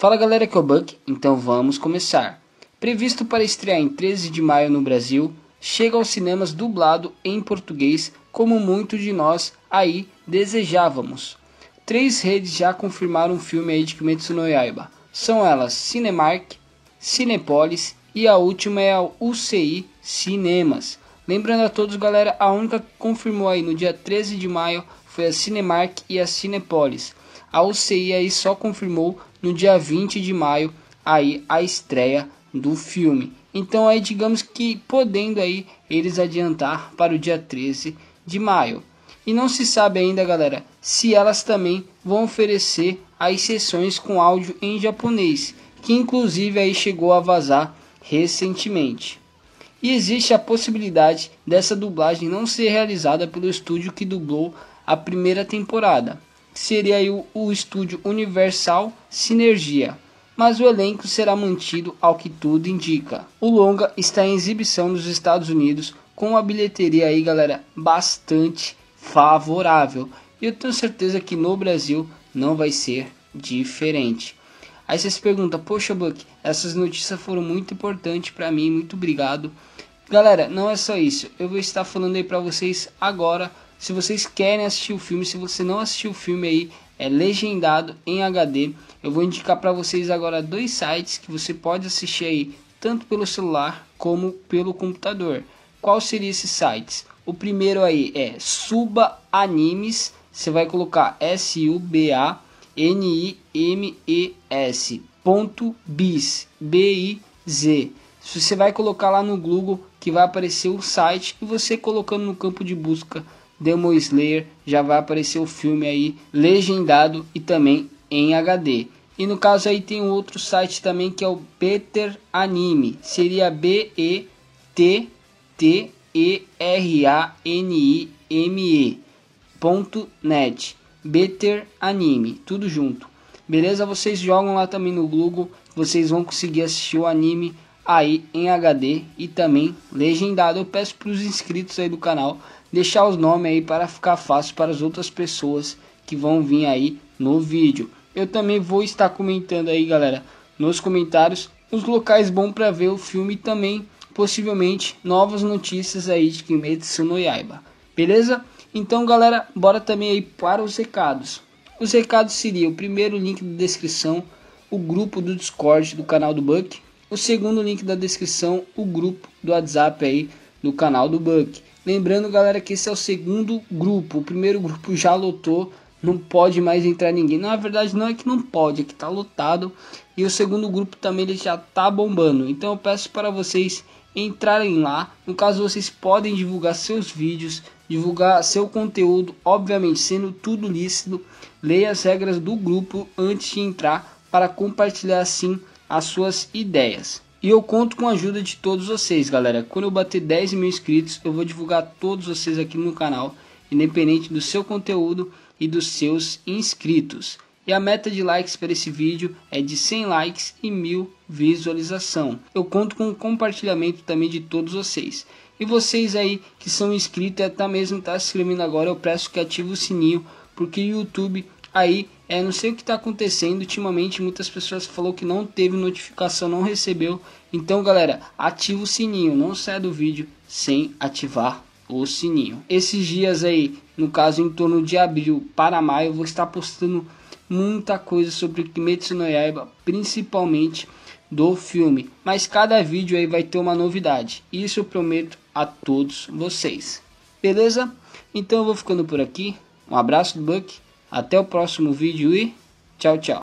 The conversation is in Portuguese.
Fala galera, aqui é o Buck, então vamos começar. Previsto para estrear em 13 de maio no Brasil, chega aos cinemas dublado em português, como muitos de nós aí desejávamos. 3 redes já confirmaram o filme aí de Kimetsu no Yaiba. São elas Cinemark, Cinépolis e a última é a UCI Cinemas. Lembrando a todos galera, a única que confirmou aí no dia 13 de maio foi a Cinemark e a Cinépolis. A UCI aí só confirmou no dia 20 de maio aí a estreia do filme. Então aí digamos que podendo aí eles adiantar para o dia 13 de maio. E não se sabe ainda galera, se elas também vão oferecer as sessões com áudio em japonês, que inclusive aí chegou a vazar recentemente. E existe a possibilidade dessa dublagem não ser realizada pelo estúdio que dublou a primeira temporada. Seria aí o estúdio Universal Sinergia, mas o elenco será mantido ao que tudo indica. O longa está em exibição nos Estados Unidos com uma bilheteria aí galera bastante favorável, e eu tenho certeza que no Brasil não vai ser diferente. Aí você se pergunta, poxa Buck, essas notícias foram muito importantes para mim, muito obrigado. Galera, não é só isso, eu vou estar falando aí para vocês agora. Se vocês querem assistir o filme, se você não assistiu o filme aí, é legendado em HD. Eu vou indicar para vocês agora 2 sites que você pode assistir aí, tanto pelo celular como pelo computador. Qual seriam esses sites? O primeiro aí é Suba Animes, você vai colocar SUBANIMES.biz, B-I-Z. Você vai colocar lá no Google que vai aparecer o site, e você colocando no campo de busca Demon Slayer já vai aparecer o filme aí legendado e também em HD. E no caso aí tem um outro site também que é o Better Anime, seria BETTERANIME.net, Better Anime, tudo junto. Beleza? Vocês jogam lá também no Google, vocês vão conseguir assistir o anime aí em HD e também legendado. Eu peço para os inscritos aí do canal deixar os nomes aí para ficar fácil para as outras pessoas que vão vir aí no vídeo. Eu também vou estar comentando aí galera nos comentários os locais bons para ver o filme e também possivelmente novas notícias aí de Kimetsu no Yaiba. Beleza? Então galera, bora também aí para os recados. Os recados seriam o primeiro link da descrição, o grupo do Discord do canal do Buck. O segundo link da descrição, o grupo do WhatsApp aí do canal do Buck. Lembrando galera que esse é o segundo grupo, o primeiro grupo já lotou, não pode mais entrar ninguém. Na verdade não é que não pode, é que tá lotado. E o segundo grupo também ele já tá bombando, então eu peço para vocês entrarem lá. No caso vocês podem divulgar seus vídeos, divulgar seu conteúdo, obviamente sendo tudo lícito. Leia as regras do grupo antes de entrar para compartilhar assim as suas ideias. E eu conto com a ajuda de todos vocês galera. Quando eu bater 10 mil inscritos eu vou divulgar todos vocês aqui no canal, independente do seu conteúdo e dos seus inscritos. E a meta de likes para esse vídeo é de 100 likes e 1000 visualização. Eu conto com o compartilhamento também de todos vocês. E vocês aí que são inscritos e até mesmo tá se inscrevendo agora, eu peço que ative o sininho, porque o YouTube aí não sei o que está acontecendo ultimamente, muitas pessoas falou que não teve notificação, não recebeu. Então galera, ativa o sininho, não saia do vídeo sem ativar o sininho. Esses dias aí, no caso em torno de abril para maio, eu vou estar postando muita coisa sobre Kimetsu no Yaiba, principalmente do filme, mas cada vídeo aí vai ter uma novidade, isso eu prometo a todos vocês. Beleza? Então eu vou ficando por aqui, um abraço do Buck, até o próximo vídeo e tchau, tchau.